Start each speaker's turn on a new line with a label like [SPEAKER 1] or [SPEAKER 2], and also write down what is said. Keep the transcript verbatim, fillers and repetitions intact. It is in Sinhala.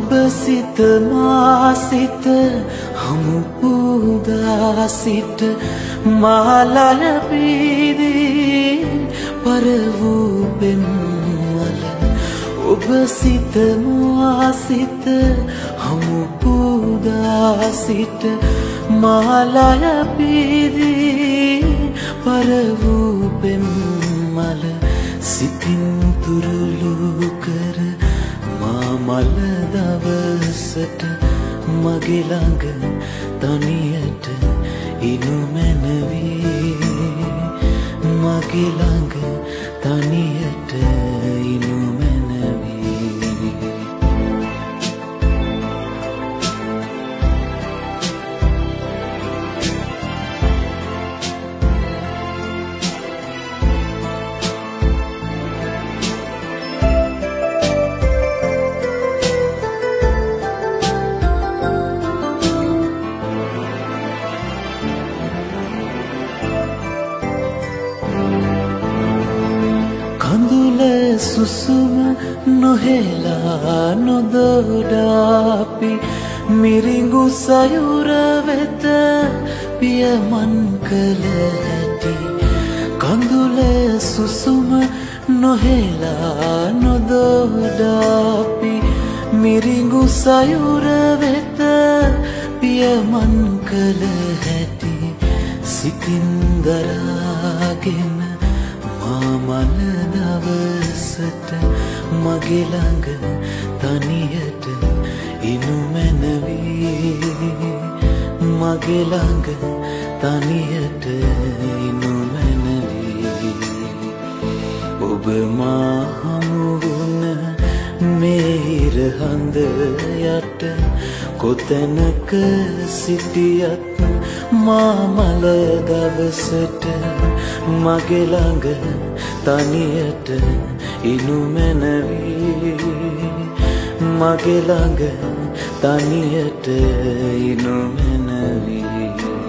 [SPEAKER 1] ඔබ සිත මා සිත හමු පුදා සිට මාලය පීදී පර වූ පෙම්වල ඔබ සිත මා සිත හමු පුදා සිට මාලය පීදී පර වූ පෙම්වල සිතින් තුරුළු කර මල දවසට මගේ ළඟ තනියට ඉනු මැනවී මගේ ළඟ තනියට ඉනු මැනවී සුසුම නොහෙලා නොදොඩාපි මිරිඟු සයුර වෙත පියමන් කළ හැටි කඳුල සුසුම නොහෙලා නොදොඩාපි මිරිඟු සයුර වෙත පියමන් කළ හැටි සිතින් දරාගෙන මල දවසට මගේ ළඟ තනියට ඉනු මැනවී මගේ ළඟ තනියට ඉනු මැනවී ඔබ මා හමු වුණ මේ හඳ යට කොතැනක සිටියත් මා මල දවසට මගේ ළඟ තනියට ඉනු මැනවී මගේ ළඟ තනියට ඉනු මැනවී